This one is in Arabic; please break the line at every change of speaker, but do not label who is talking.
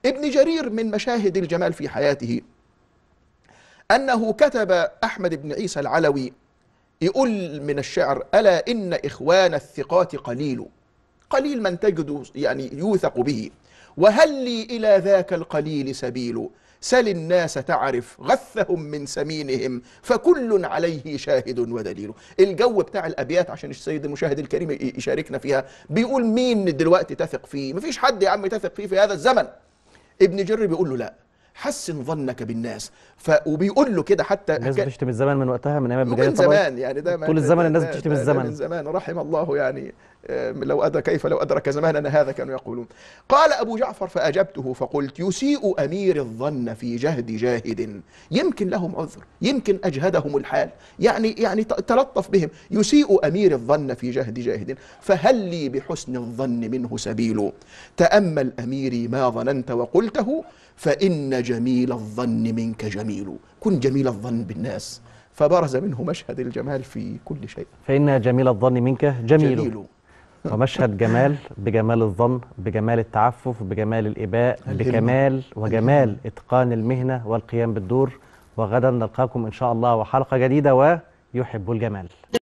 ابن جرير من مشاهد الجمال في حياته أنه كتب أحمد بن عيسى العلوي يقول من الشعر: ألا إن إخوان الثقات قليل، قليل من تجد يعني يوثق به، وهل لي إلى ذاك القليل سبيل، سل الناس تعرف غثهم من سمينهم، فكل عليه شاهد ودليل. الجو بتاع الأبيات عشان السيد المشاهد الكريم يشاركنا فيها، بيقول مين دلوقتي تثق فيه؟ مفيش حد يا عم تثق فيه في هذا الزمن. ابن جرير بيقول له لا، حسن ظنك بالناس. وبيقول له كده حتى
الناس بتشتم الزمن من وقتها، من ايام ابن جرير
من
طبعا.
زمان يعني،
طول الزمن الناس بتشتم
ده من
الزمن.
زمان، رحم الله يعني كيف لو أدرك زماننا هذا كانوا يقولون. قال أبو جعفر: فأجبته فقلت: يسيء أمير الظن في جهد جاهد، يمكن لهم عذر، يمكن أجهدهم الحال، يعني تلطف بهم. يسيء أمير الظن في جهد جاهد، فهل لي بحسن الظن منه سبيل، تأمل أميري ما ظننت وقلته، فإن جميل الظن منك جميل. كن جميل الظن بالناس. فبرز منه مشهد الجمال في كل شيء.
فإن جميل الظن منك جميل. ومشهد جمال بجمال الظن، بجمال التعفف، بجمال الإباء، بكمال وجمال إتقان المهنة والقيام بالدور. وغدا نلقاكم إن شاء الله وحلقة جديدة ويحب الجمال.